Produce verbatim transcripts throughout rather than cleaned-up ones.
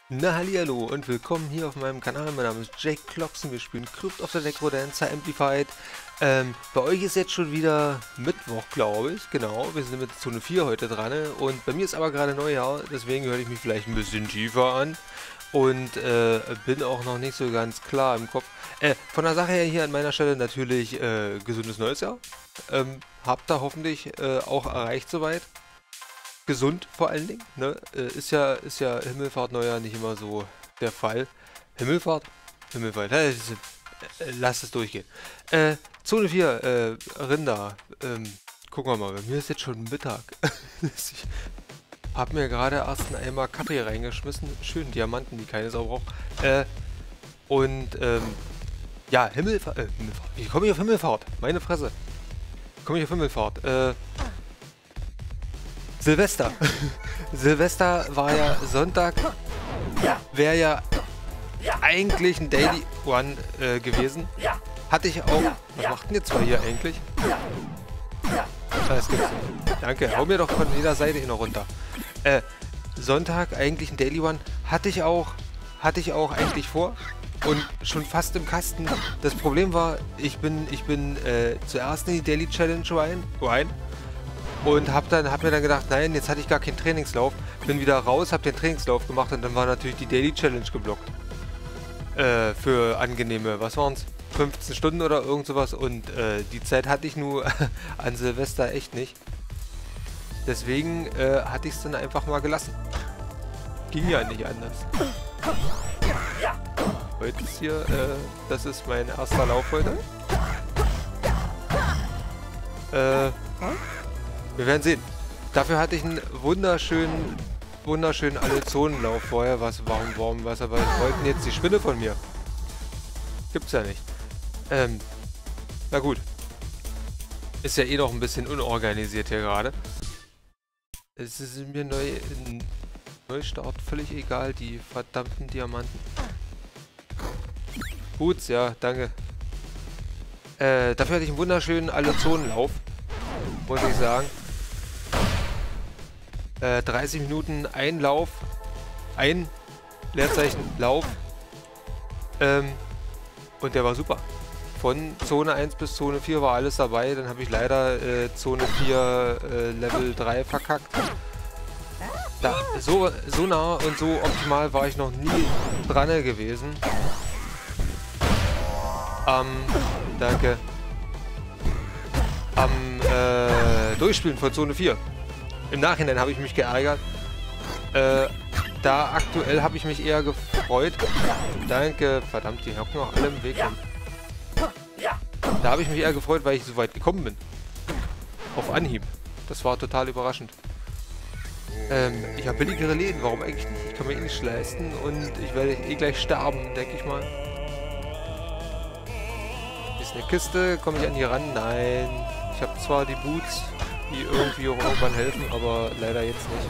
Na hallihallo und willkommen hier auf meinem Kanal. Mein Name ist Jake Kloxen, wir spielen Crypt of the Necrodancer Amplified. Ähm, bei euch ist jetzt schon wieder Mittwoch, glaube ich, genau. Wir sind mit Zone vier heute dran und bei mir ist aber gerade Neujahr, deswegen höre ich mich vielleicht ein bisschen tiefer an und äh, bin auch noch nicht so ganz klar im Kopf. Äh, von der Sache her hier an meiner Stelle natürlich äh, gesundes neues Jahr. Ähm, habt ihr hoffentlich äh, auch erreicht soweit. Gesund vor allen Dingen, ne? Äh, ist ja, ist ja Himmelfahrt Neujahr nicht immer so der Fall. Himmelfahrt? Himmelfahrt, äh, äh, lass es durchgehen. Äh, Zone vier, äh, Rinder. Ähm, gucken wir mal, bei mir ist jetzt schon Mittag. Ich hab mir gerade erst einen Eimer Kaffee reingeschmissen. Schön Diamanten, die keine Sau braucht. Äh, und, ähm, ja, Himmelfahrt, äh, Himmelfahrt. Ich komme hier auf Himmelfahrt, meine Fresse. Ich komme hier auf Himmelfahrt, äh, Silvester. Silvester war ja Sonntag, wäre ja eigentlich ein Daily One äh, gewesen. Hatte ich auch. Was macht denn jetzt zwei hier eigentlich? Das gibt's nicht. Danke, hau mir doch von jeder Seite hier noch runter. Äh, Sonntag eigentlich ein Daily One. Hatte ich auch, hatte ich auch eigentlich vor. Und schon fast im Kasten. Das Problem war, ich bin, ich bin äh, zuerst in die Daily Challenge rein. rein Und hab, dann, hab mir dann gedacht, nein, jetzt hatte ich gar keinen Trainingslauf. Bin wieder raus, hab den Trainingslauf gemacht und dann war natürlich die Daily Challenge geblockt. Äh, für angenehme, was waren's? fünfzehn Stunden oder irgend sowas und äh, die Zeit hatte ich nur an Silvester echt nicht. Deswegen äh, hatte ich es dann einfach mal gelassen. Ging ja nicht anders. Heute ist hier, äh, das ist mein erster Lauf heute. Äh... Wir werden sehen. Dafür hatte ich einen wunderschönen, wunderschönen Alle-Zonen-Lauf vorher. Was, warum, warum, was aber wollten jetzt die Spinne von mir? Gibt's ja nicht. Ähm, na gut. Ist ja eh noch ein bisschen unorganisiert hier gerade. Es ist mir neu, Neustart völlig egal, die verdammten Diamanten. Gut, ja, danke. Äh, dafür hatte ich einen wunderschönen Alle-Zonen-Lauf. Muss ich sagen. Äh, dreißig Minuten Einlauf. Ein Leerzeichen Lauf. Ähm, und der war super. Von Zone eins bis Zone vier war alles dabei. Dann habe ich leider äh, Zone vier äh, Level drei verkackt. Da, so, so nah und so optimal war ich noch nie dran gewesen. Ähm, danke. Am äh, Durchspielen von Zone vier. Im Nachhinein habe ich mich geärgert. Äh, da aktuell habe ich mich eher gefreut. Danke, verdammt, die hocken auch alle im Weg rum. Da habe ich mich eher gefreut, weil ich so weit gekommen bin. Auf Anhieb. Das war total überraschend. Ähm, ich habe billigere Läden, warum eigentlich nicht? Ich kann mir eh nicht leisten und ich werde eh gleich sterben, denke ich mal. Ist eine Kiste, komme ich an die ran? Nein. Ich habe zwar die Boots, die irgendwie auch irgendwann helfen, aber leider jetzt nicht.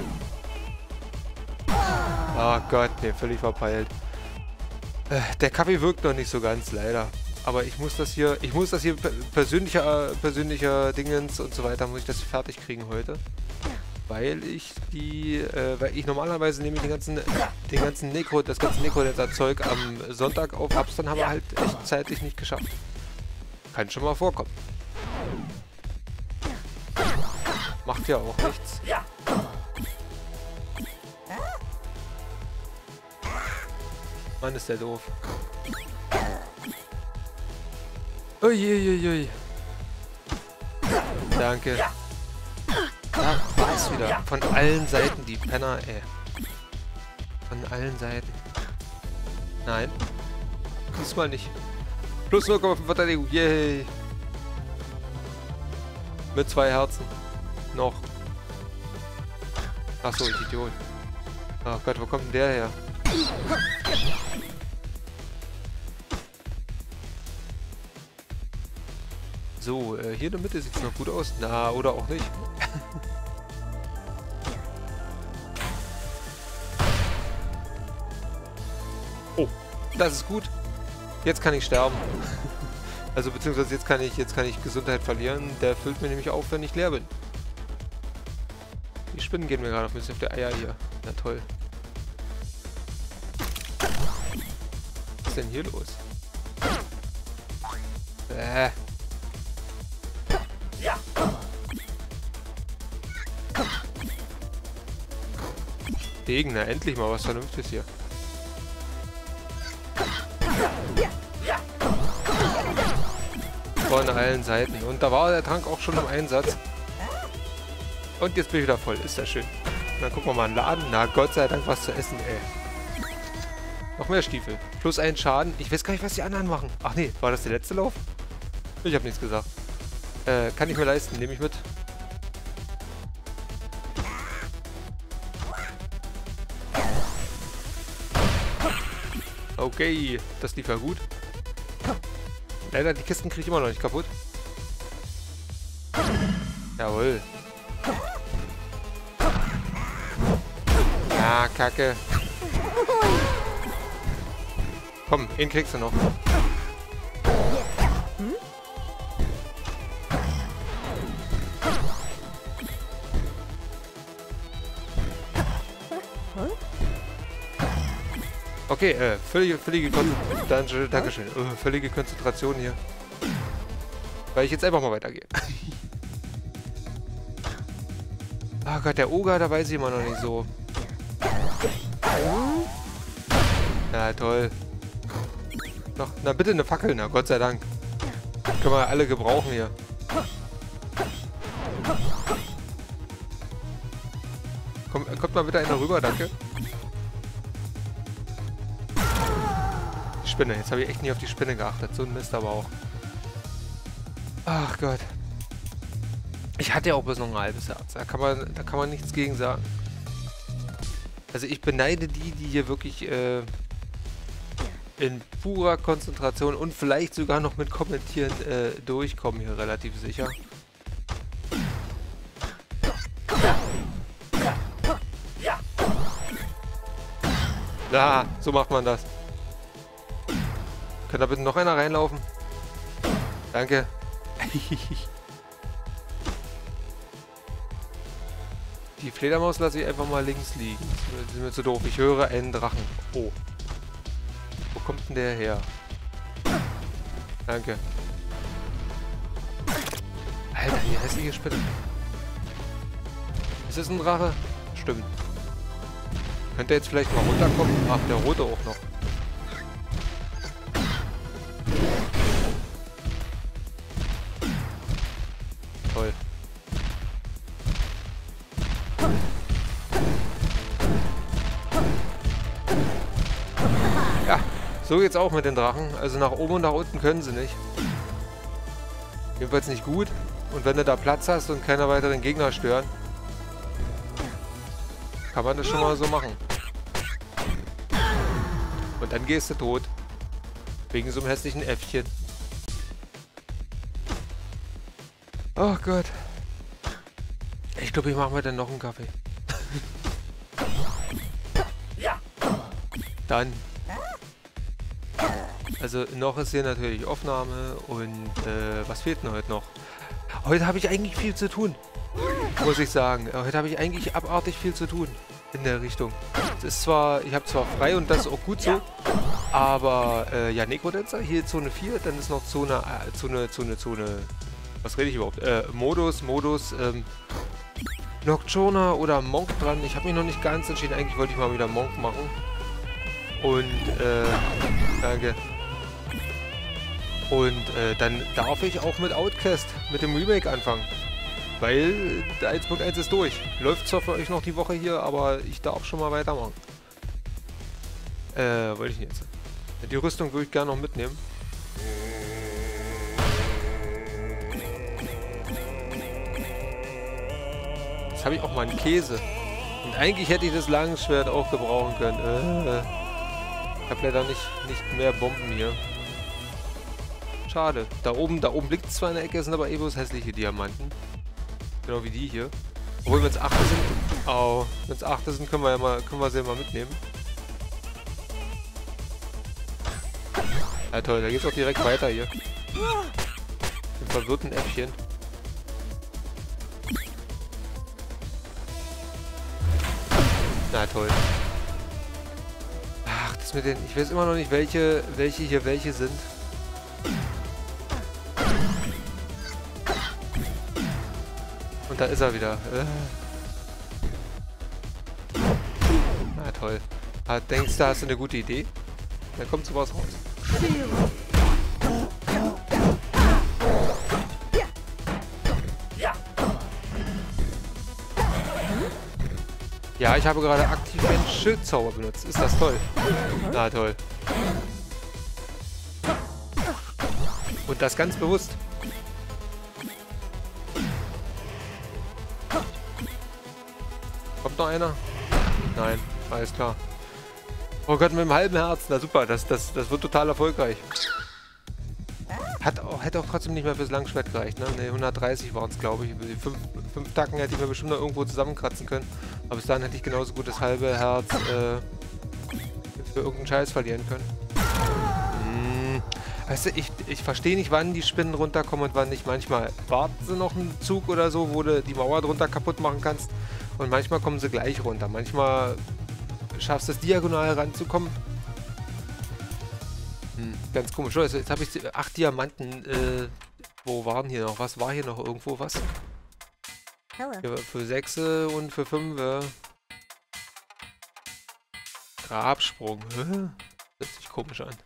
Ah Gott, ne, völlig verpeilt. Äh, der Kaffee wirkt noch nicht so ganz, leider. Aber ich muss das hier, ich muss das hier persönlicher, persönlicher Dingens und so weiter, muss ich das fertig kriegen heute. Weil ich die, äh, weil ich normalerweise nehme ich den ganzen, den ganzen Necro, das ganze Necrodancer-Zeug am Sonntag auf, hab's dann aber halt echt zeitlich nicht geschafft. Kann schon mal vorkommen. Macht ja auch nichts. Mann, ist der doof. Uiuiui. Danke. Da war es wieder. Von allen Seiten, die Penner, ey. Von allen Seiten. Nein. Diesmal nicht. Plus null Komma fünf Verteidigung. Yay. Mit zwei Herzen. Noch. Achso, ich Idiot. Ach Gott, wo kommt denn der her? So, äh, hier in der Mitte sieht es noch gut aus. Na, oder auch nicht. Oh, das ist gut. Jetzt kann ich sterben. Also beziehungsweise jetzt kann ich jetzt kann ich Gesundheit verlieren. Der füllt mir nämlich auf, wenn ich leer bin. Die Spinnen gehen mir gerade ein bisschen auf die Eier hier. Na toll. ist denn hier los? Äh. Gegner, endlich mal was Vernünftiges hier. Von allen Seiten. Und da war der Trank auch schon im Einsatz. Und jetzt bin ich wieder voll. Ist das schön. Dann gucken wir mal in den Laden. Na, Gott sei Dank was zu essen, ey. Noch mehr Stiefel. Plus einen Schaden. Ich weiß gar nicht, was die anderen machen. Ach nee, war das der letzte Lauf? Ich habe nichts gesagt. Äh, kann ich mir leisten. Nehme ich mit. Okay, das lief ja gut. Leider, die Kisten kriege ich immer noch nicht kaputt. Jawohl. Ja, Kacke. Komm, ihn kriegst du noch. Okay, äh, völlige, völlige Konzentration, Dankeschön, äh, völlige Konzentration hier. Weil ich jetzt einfach mal weitergehe. Oh Gott, der Oger, da weiß ich immer noch nicht so. Na toll. Noch, na bitte eine Fackel, na Gott sei Dank. Können wir alle gebrauchen hier. Komm, kommt mal bitte einer rüber, danke. Die Spinne, jetzt habe ich echt nie auf die Spinne geachtet. So ein Mist aber auch. Ach Gott. Ich hatte ja auch bloß noch ein halbes Herz. Da kann man, da kann man nichts gegen sagen. Also ich beneide die, die hier wirklich äh, in purer Konzentration und vielleicht sogar noch mit Kommentieren äh, durchkommen hier relativ sicher. Ja, so macht man das. Kann da bitte noch einer reinlaufen? Danke. Die Fledermaus lasse ich einfach mal links liegen. Das ist mir zu doof. Ich höre einen Drachen. Oh. Wo kommt denn der her? Danke. Alter, die hässliche Spinne. Ist es ein Drache? Stimmt. Könnte er jetzt vielleicht mal runterkommen? Ach, der rote auch noch. Toll. Ja, so geht's auch mit den Drachen. Also nach oben und nach unten können sie nicht. Jedenfalls nicht gut. Und wenn du da Platz hast und keine weiteren Gegner stören, kann man das schon mal so machen. Und dann gehst du tot. Wegen so einem hässlichen Äffchen. Oh Gott. Ich glaube, ich mache mir dann noch einen Kaffee. Dann. Also noch ist hier natürlich Aufnahme und äh, was fehlt denn heute noch? Heute habe ich eigentlich viel zu tun. Muss ich sagen. Heute habe ich eigentlich abartig viel zu tun. In der Richtung. Es ist zwar, ich habe zwar frei und das ist auch gut so, aber äh, ja, Necrodancer, hier Zone vier, dann ist noch Zone, äh, Zone, Zone, Zone, was rede ich überhaupt? Äh, Modus, Modus, ähm, Nocturna oder Monk dran. Ich habe mich noch nicht ganz entschieden, eigentlich wollte ich mal wieder Monk machen. Und, äh, danke. Und äh, dann darf ich auch mit Outcast, mit dem Remake anfangen. Weil der eins Punkt eins ist durch. Läuft zwar für euch noch die Woche hier, aber ich darf schon mal weitermachen. Äh, wollte ich jetzt. Die Rüstung würde ich gerne noch mitnehmen. Jetzt habe ich auch mal einen Käse. Und eigentlich hätte ich das Langschwert auch gebrauchen können. Äh, ich habe leider nicht, nicht mehr Bomben hier. Schade. Da oben, da oben liegt es zwar in der Ecke, sind aber eh bloß hässliche Diamanten. Genau wie die hier. Obwohl, wenn es acht sind, au, wenn es acht sind, können wir ja mal, können wir sie ja mal mitnehmen. Ja toll, da geht's auch direkt weiter hier. Im verwirrten Äffchen. Na toll. Ach, das mit den... Ich weiß immer noch nicht, welche, welche hier welche sind. Und da ist er wieder. Äh. Na toll. Ah, denkst du, hast du eine gute Idee? Dann kommt sowas raus. Ja, ich habe gerade aktiv einen Schildzauber benutzt. Ist das toll? Na toll. Und das ganz bewusst. Kommt noch einer? Nein, alles klar. Oh Gott, mit dem halben Herzen. Na super, das, das, das wird total erfolgreich. Hat auch, hätte auch trotzdem nicht mehr fürs Langschwert gereicht, ne? Ne, hundertdreißig waren es, glaube ich. Die fünf, fünf Tacken hätte ich mir bestimmt noch irgendwo zusammenkratzen können. Aber bis dahin hätte ich genauso gut das halbe Herz äh, für irgendeinen Scheiß verlieren können. Hm. Weißt du, ich, ich verstehe nicht, wann die Spinnen runterkommen und wann nicht. Manchmal warten sie noch einen Zug oder so, wo du die Mauer drunter kaputt machen kannst. Und manchmal kommen sie gleich runter. Manchmal schaffst du es, diagonal ranzukommen. Hm, ganz komisch. Also jetzt habe ich acht Diamanten. Äh, wo waren hier noch? Was war hier noch irgendwo? Was? Hier für sechs und für fünf. Grabsprung. Hä? Das hört sich komisch an.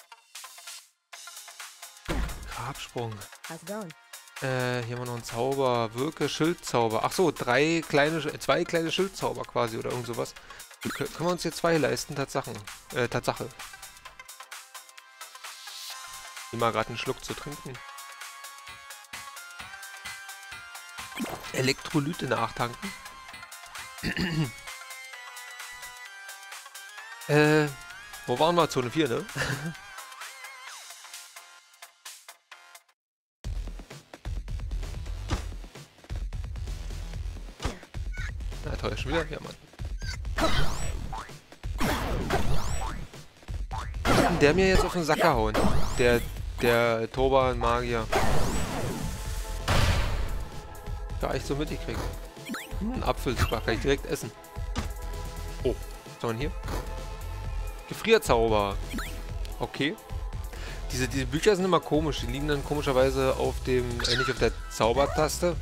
Grabsprung. Äh, hier haben wir noch einen Zauber. Wirke Schildzauber. Ach so, drei kleine, zwei kleine Schildzauber quasi oder irgend sowas. Können wir uns jetzt zwei leisten? Tatsachen. Äh, Tatsache. Ich mal gerade einen Schluck zu trinken. Elektrolyte nachtanken. äh, wo waren wir? Zone vier, ne? Na toll, schon wieder? Ja, Mann. Der mir jetzt auf den Sack gehauen. Der, der Turban-Magier. Gar nicht so mitgekriegt. Hm, Apfel, super, kann ich direkt essen. Oh, was haben wir hier? Gefrierzauber. Okay. Diese, diese Bücher sind immer komisch. Die liegen dann komischerweise auf dem, äh, nicht auf der Zaubertaste,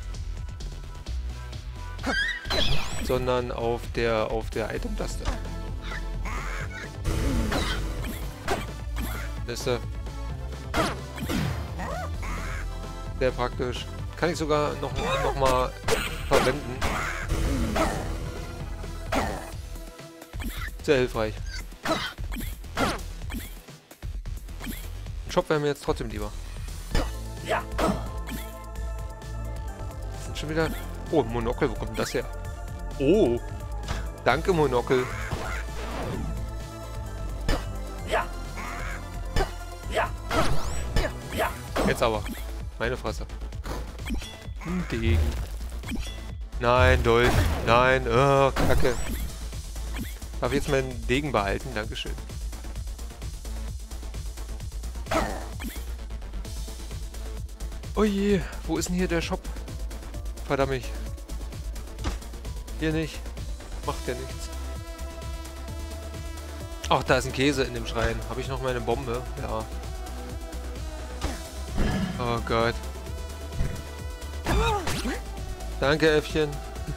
sondern auf der, auf der Item-Taste. Das ist sehr praktisch. Kann ich sogar noch, noch mal verwenden. Sehr hilfreich. Ein Shop wäre mir jetzt trotzdem lieber. Das sind schon wieder... Oh, Monokel, wo kommt denn das her? Oh, danke Monokel. Jetzt aber. Meine Fresse. Ein Degen. Nein, Dolch. Nein, oh, Kacke. Darf ich jetzt meinen Degen behalten? Dankeschön. Oh je, wo ist denn hier der Shop? Verdammt. Hier nicht. Macht ja nichts. Ach, da ist ein Käse in dem Schrein. Habe ich noch meine Bombe? Ja. Oh Gott. Danke, Äffchen.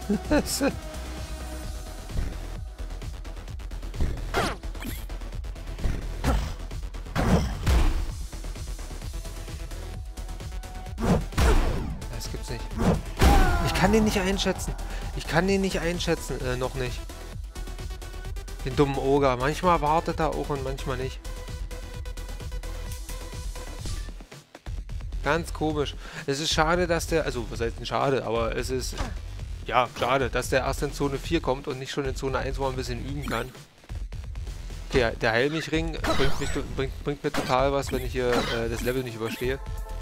Das gibt's nicht. Ich kann den nicht einschätzen. Ich kann den nicht einschätzen. Äh, noch nicht. Den dummen Oger. Manchmal wartet er auch und manchmal nicht. Ganz komisch. Es ist schade, dass der... Also, was heißt denn schade? Aber es ist... Ja, schade, dass der erst in Zone vier kommt und nicht schon in Zone eins, wo man ein bisschen üben kann. Okay, der Heilmichring bringt, mich, bringt, bringt mir total was, wenn ich hier äh, das Level nicht überstehe.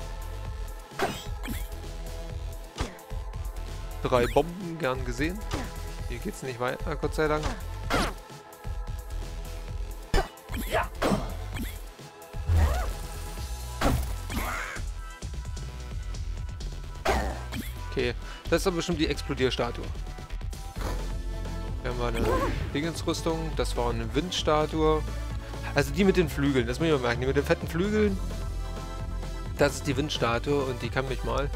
Drei Bomben, gern gesehen. Hier geht's nicht weiter, Gott sei Dank. Ja. Okay, das ist aber bestimmt die Explodierstatue. Hier haben wir eine Dingensrüstung, das war eine Windstatue. Also die mit den Flügeln, das muss ich mal merken. Die mit den fetten Flügeln, das ist die Windstatue und die kann mich mal.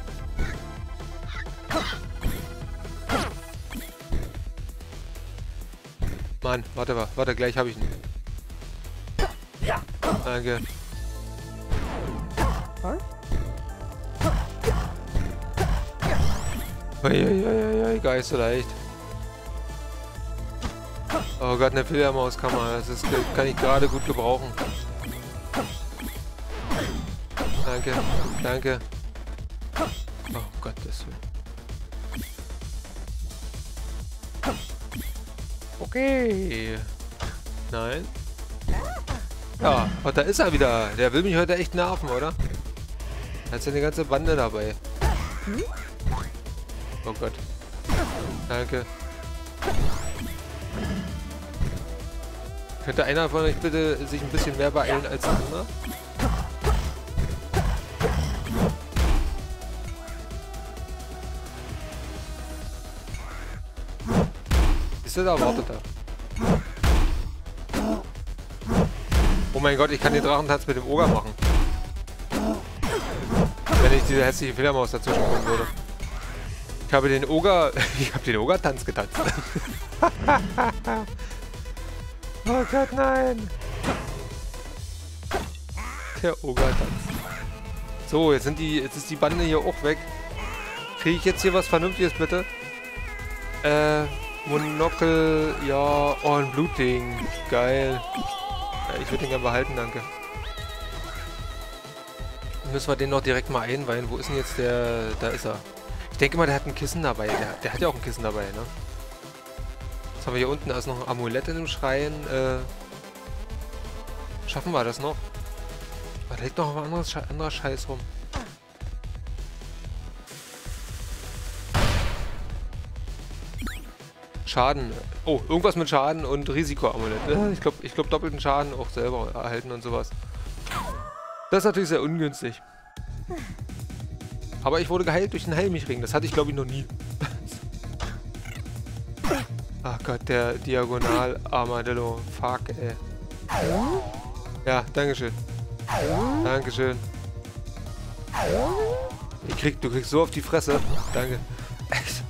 Mann, warte mal, warte, gleich habe ich ihn. Danke. Uiuiuiui, gar nicht so leicht. Oh Gott, eine Fledermauskammer, das ist, kann ich gerade gut gebrauchen. Danke, danke. Oh Gottes Willen. Okay. Nein. Ja, und da ist er wieder. Der will mich heute echt nerven, oder? Da ist ja eine ganze Bande dabei. Oh Gott. Danke. Könnte einer von euch bitte sich ein bisschen mehr beeilen als der andere? Ist er da? Wartet er. Oh mein Gott, ich kann den Drachentanz mit dem Oger machen. Wenn ich diese hässliche Fledermaus dazwischen kommen würde. Ich habe den Oger... Ich habe den Oger-Tanz getanzt. Oh Gott, nein! Der Oger-Tanz. So, jetzt sind die... Jetzt ist die Bande hier auch weg. Kriege ich jetzt hier was Vernünftiges, bitte? Äh... Monokel... Ja... Oh, ein Blutding. Geil. Ja, ich würde den gerne behalten, danke. Müssen wir den noch direkt mal einweihen. Wo ist denn jetzt der... Da ist er. Ich denke mal, der hat ein Kissen dabei. Der, der hat ja auch ein Kissen dabei, ne? Jetzt haben wir hier unten also noch ein Amulett in dem Schrein. Äh, schaffen wir das noch? Da liegt noch ein anderes Sche anderer Scheiß rum. Schaden. Oh, irgendwas mit Schaden und Risikoamulett. Ich glaube, ich glaube doppelten Schaden auch selber erhalten und sowas. Das ist natürlich sehr ungünstig. Aber ich wurde geheilt durch den Heilmichring. Das hatte ich, glaube ich, noch nie. Ach Gott, der Diagonal-Armadillo. Fuck, ey. Ja, dankeschön. Dankeschön. Ich krieg, du kriegst so auf die Fresse. Danke. Echt.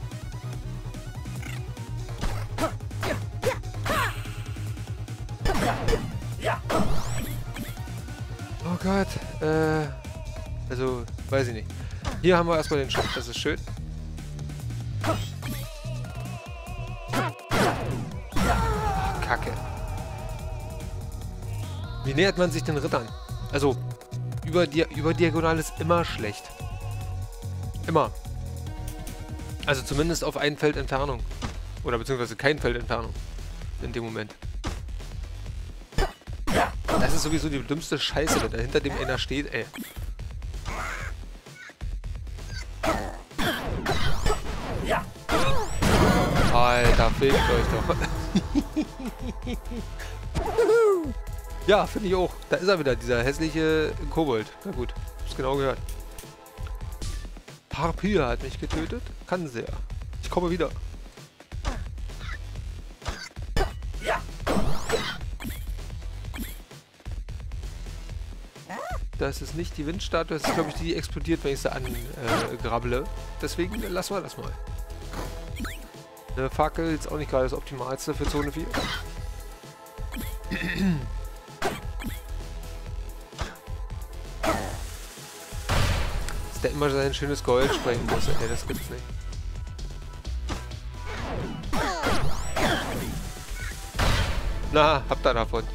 Oh Gott. Äh, also, weiß ich nicht. Hier haben wir erstmal den Shop, das ist schön. Ach, Kacke. Wie nähert man sich den Rittern? Also, über, Di über Diagonal ist immer schlecht. Immer. Also zumindest auf ein Feld Entfernung. Oder beziehungsweise kein Feld Entfernung. In dem Moment. Das ist sowieso die dümmste Scheiße, wenn da hinter dem einer steht, ey. Alter, fehlt euch doch. Ja, finde ich auch. Da ist er wieder, dieser hässliche Kobold. Na gut, hab's genau gehört. Harpyr hat mich getötet. Kann sehr. Ich komme wieder. Das ist nicht die Windstatue, das ist, glaube ich, die, die explodiert, wenn ich sie angrabble. Äh, Deswegen lassen wir das mal. Eine Fackel ist auch nicht gerade das Optimalste für Zone vier. Dass der immer sein schönes Gold sprengen muss, ey, das gibt's nicht. Na, habt ihr davon.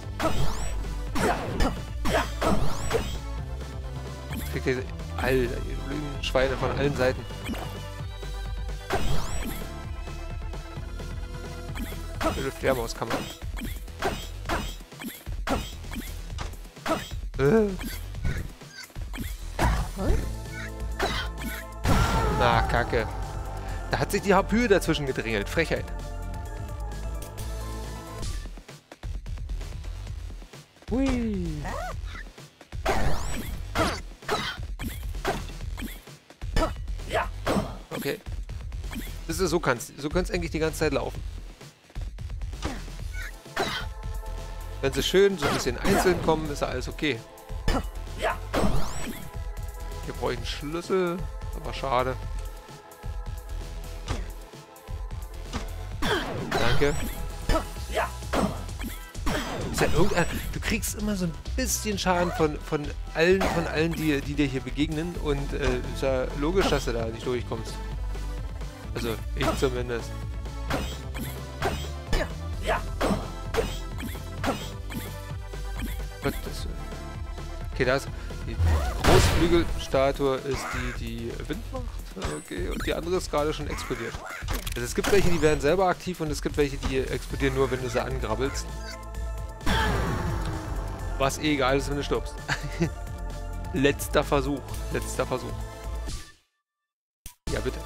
Jetzt kriegt ihr... Alter, ihr blöden Schweine von allen Seiten. Blöde Fledermauskammer. Äh. Na, Kacke. Da hat sich die Harpyr dazwischen gedrängelt. Frechheit. Hui. Okay. Das ist, so kannst so kannst eigentlich die ganze Zeit laufen. Wenn sie schön so ein bisschen einzeln kommen, ist ja alles okay. Hier brauche ich einen Schlüssel, aber schade. Danke. Ist ja irgendein, du kriegst immer so ein bisschen Schaden von, von allen, von allen, die, die dir hier begegnen. Und äh, ist ja logisch, dass du da nicht durchkommst. Also, ich zumindest. Das, okay, das die Großflügelstatue ist die, die Wind macht. Okay, und die andere ist gerade schon explodiert. Also es gibt welche, die werden selber aktiv und es gibt welche, die explodieren nur, wenn du sie angrabbelst. Was eh egal ist, wenn du stirbst. Letzter Versuch. Letzter Versuch. Ja, bitte.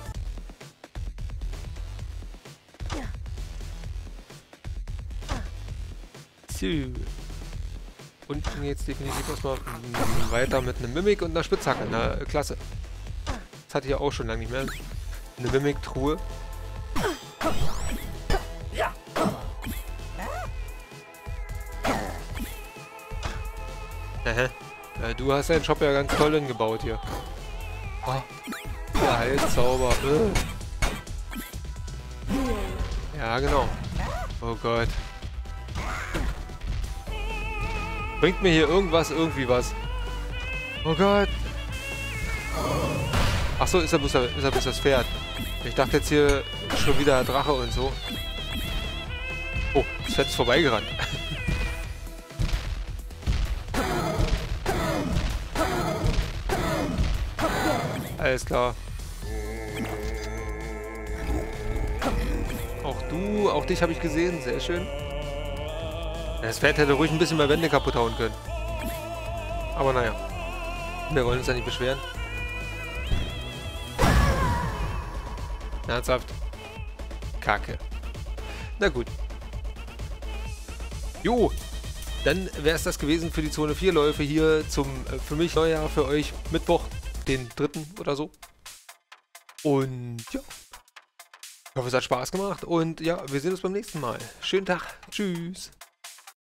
So. Und jetzt definitiv erstmal weiter mit einem Mimik und einer Spitzhacke. Na, klasse. Das hatte ich ja auch schon lange nicht mehr. Eine Mimik-Truhe. Aha. Äh, du hast deinen Shop ja ganz toll hingebaut hier. Oh. Der Heilzauber. Äh. Ja, genau. Oh Gott. Bringt mir hier irgendwas, irgendwie was. Oh Gott. Achso, ist er bloß, ist er bloß das Pferd. Ich dachte jetzt hier schon wieder Drache und so. Oh, das Pferd ist vorbeigerannt. Alles klar. Auch du, auch dich habe ich gesehen. Sehr schön. Das Pferd hätte ruhig ein bisschen mehr Wände kaputt hauen können. Aber naja. Wir wollen uns ja nicht beschweren. Ernsthaft? Kacke. Na gut. Jo. Dann wäre es das gewesen für die Zone vier Läufe hier zum, äh, für mich Neujahr, für euch Mittwoch, den dritten oder so. Und ja. Ich hoffe, es hat Spaß gemacht. Und ja, wir sehen uns beim nächsten Mal. Schönen Tag. Tschüss.